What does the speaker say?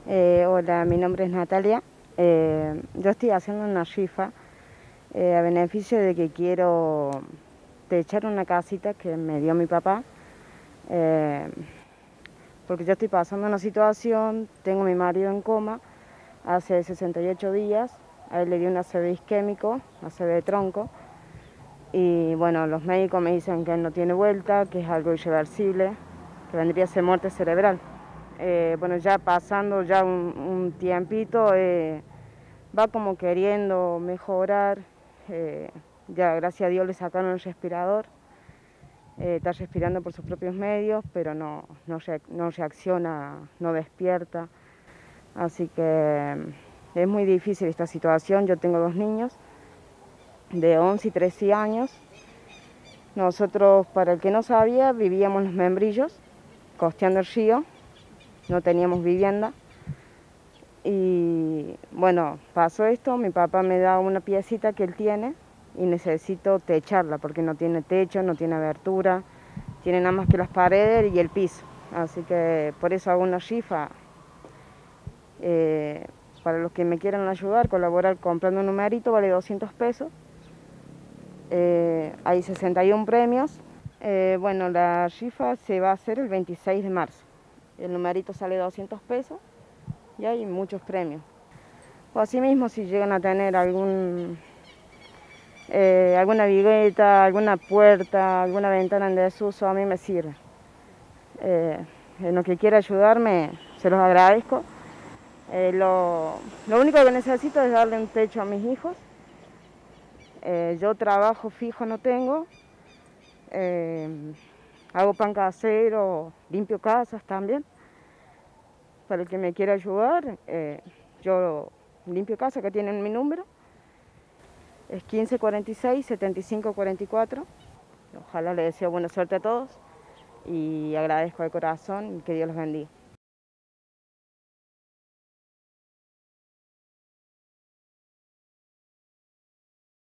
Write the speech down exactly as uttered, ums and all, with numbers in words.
Eh, hola, mi nombre es Natalia. Eh, yo estoy haciendo una rifa eh, a beneficio de que quiero techar una casita que me dio mi papá. Eh, porque yo estoy pasando una situación, tengo a mi marido en coma hace sesenta y ocho días, a él le dio un A C V isquémico, A C V de tronco, y bueno, los médicos me dicen que él no tiene vuelta, que es algo irreversible, que vendría a ser muerte cerebral. Eh, bueno, ya pasando ya un, un tiempito, eh, va como queriendo mejorar, eh, ya gracias a Dios le sacaron el respirador, eh, está respirando por sus propios medios, pero no, no, re, no reacciona, no despierta, así que es muy difícil esta situación. Yo tengo dos niños de once y trece años. Nosotros, para el que no sabía, vivíamos en Los Membrillos, costeando el río, no teníamos vivienda. Y bueno, pasó esto, mi papá me da una piecita que él tiene y necesito techarla porque no tiene techo, no tiene abertura, tiene nada más que las paredes y el piso. Así que por eso hago una rifa. Eh, para los que me quieran ayudar, colaborar comprando un numerito, vale doscientos pesos. Eh, hay sesenta y un premios. Eh, bueno, la rifa se va a hacer el veintiséis de marzo. El numerito sale doscientos pesos y hay muchos premios. O asimismo, si llegan a tener algún, eh, alguna vigueta, alguna puerta, alguna ventana en desuso, a mí me sirve. Eh, en lo que quiera ayudarme, se los agradezco. Eh, lo, lo único que necesito es darle un techo a mis hijos. Eh, yo trabajo fijo no tengo. Eh, hago pan casero, limpio casas también. Para el que me quiera ayudar, eh, yo limpio casa, que tienen mi número. Es quince cuarenta y seis, setenta y cinco cuarenta y cuatro. Ojalá les deseo buena suerte a todos y agradezco de corazón y que Dios los bendiga.